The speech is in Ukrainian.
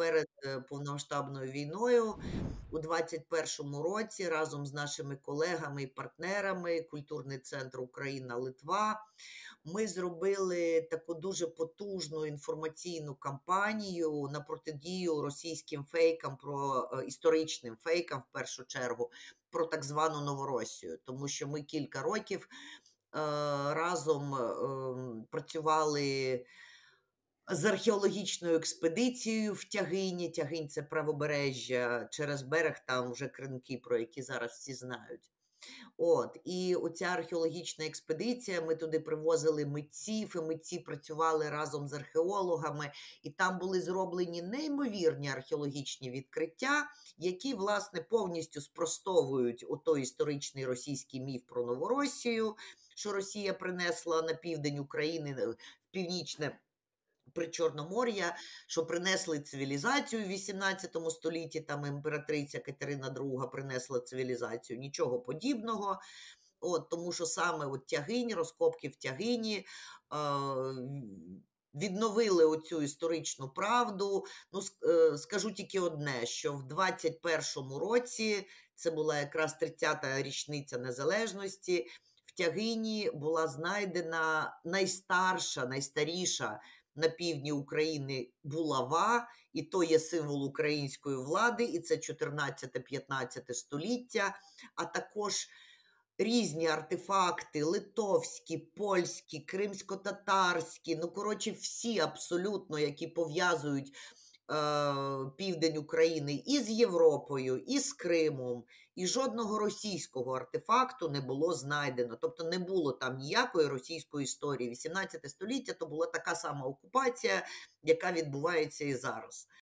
перед повномасштабною війною у 21-му році разом з нашими колегами і партнерами Культурний центр Україна-Литва ми зробили таку дуже потужну інформаційну кампанію на протидію російським фейкам, історичним фейкам в першу чергу, про так звану Новоросію. Тому що ми кілька років разом працювали з археологічною експедицією в Тягині. Тягинь – це правобережжя, через берег там вже Кринки, про які зараз всі знають. І оця археологічна експедиція, ми туди привозили митців, і митці працювали разом з археологами, і там були зроблені неймовірні археологічні відкриття, які, власне, повністю спростовують отой історичний російський міф про Новоросію, що Росія принесла на південь України, в північне Причорномор'я, що принесли цивілізацію в 18 столітті, там імператриця Катерина II принесла цивілізацію, нічого подібного. Тому що саме Тягинь, розкопки в Тягині відновили оцю історичну правду. Скажу тільки одне, що в 21-му році, це була якраз 30-та річниця незалежності, в Тягині була знайдена найстаріша на півдні України булава, і то є символ української влади, і це 14-15 століття, а також різні артефакти, литовські, польські, кримсько-татарські, всі абсолютно, які пов'язують південь України і з Європою, і з Кримом, і жодного російського артефакту не було знайдено. Тобто не було там ніякої російської історії. 18 століття – то була така сама окупація, яка відбувається і зараз.